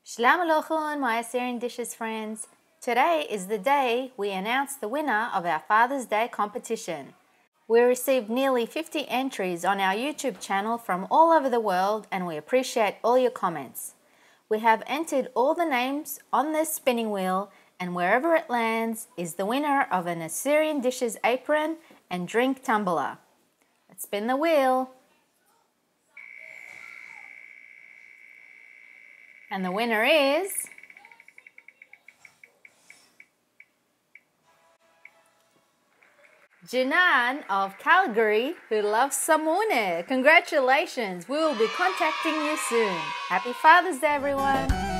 Shlamalokhon, my Assyrian Dishes friends. Today is the day we announce the winner of our Father's Day competition. We received nearly 50 entries on our YouTube channel from all over the world, and we appreciate all your comments. We have entered all the names on this spinning wheel, and wherever it lands is the winner of an Assyrian Dishes apron and drink tumbler. Let's spin the wheel. And the winner is Janan of Calgary, who loves samune. Congratulations! We will be contacting you soon. Happy Father's Day, everyone!